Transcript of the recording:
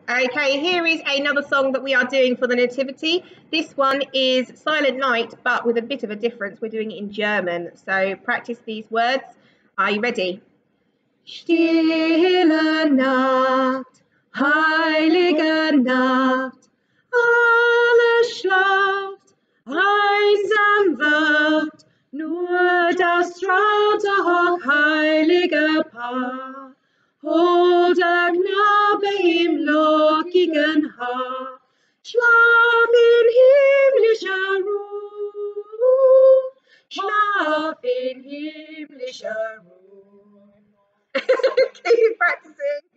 Okay, here is another song that we are doing for the Nativity. This one is Silent Night, but with a bit of a difference. We're doing it in German. So practice these words. Are you ready? Stille Nacht, heilige Nacht, alles schlaft, einsam wacht, nur das traute hochheilige Paar. Holder Knabe im lockigen Haar, schlaf in himmlischer Ruhe, schlaf in himmlischer Ruhe. Keep practicing.